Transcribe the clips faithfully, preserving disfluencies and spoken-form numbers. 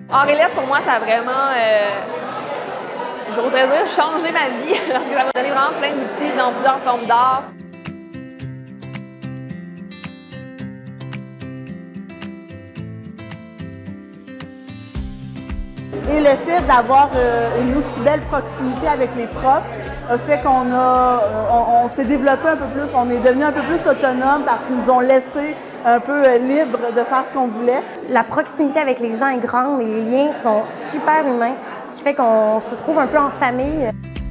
Arts et lettres, pour moi, ça a vraiment, euh, j'oserais dire, changé ma vie parce que ça m'a donné vraiment plein d'outils dans plusieurs formes d'art. Et le fait d'avoir euh, une aussi belle proximité avec les profs a fait qu'on a, on, on s'est développé un peu plus, on est devenu un peu plus autonome parce qu'ils nous ont laissé un peu euh, libre de faire ce qu'on voulait. La proximité avec les gens est grande et les liens sont super humains, ce qui fait qu'on se trouve un peu en famille.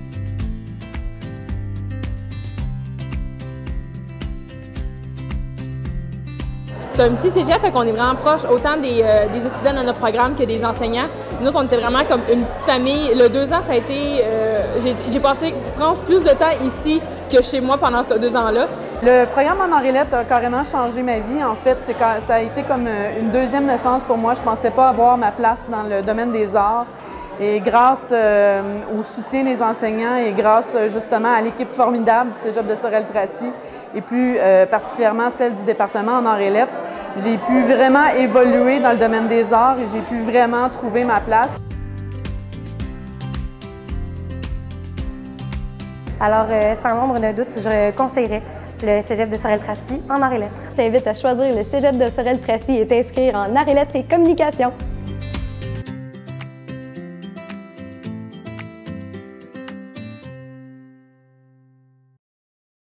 C'est un petit cégep, fait qu'on est vraiment proche autant des, euh, des étudiants dans notre programme que des enseignants. Nous autres, on était vraiment comme une petite famille. Le deux ans, ça a été... Euh, j'ai passé, je pense, plus de temps ici que chez moi pendant ces deux ans-là. Le programme en arts et lettres a carrément changé ma vie. En fait, c'est ça a été comme une deuxième naissance pour moi. Je ne pensais pas avoir ma place dans le domaine des arts. Et grâce euh, au soutien des enseignants et grâce justement à l'équipe formidable du cégep de Sorel-Tracy et plus euh, particulièrement celle du département en arts et lettres, j'ai pu vraiment évoluer dans le domaine des arts et j'ai pu vraiment trouver ma place. Alors, euh, sans l'ombre d'un doute, je conseillerais le cégep de Sorel-Tracy en arts et lettres. Je t'invite à choisir le cégep de Sorel-Tracy et t'inscrire en arts et lettres et communication.